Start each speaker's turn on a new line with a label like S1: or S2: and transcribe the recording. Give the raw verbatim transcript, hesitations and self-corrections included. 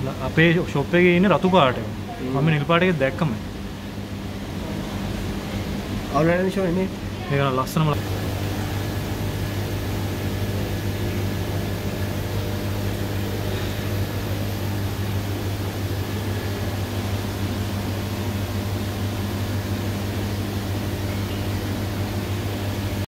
S1: අපේ ෂොප් එකේ ඉන්නේ රතු පාට එක. මම නිල් පාට එක දැක්කම.
S2: ඔන්ලයින් ෂෝ එන්නේ.
S1: ඒක ලස්සනම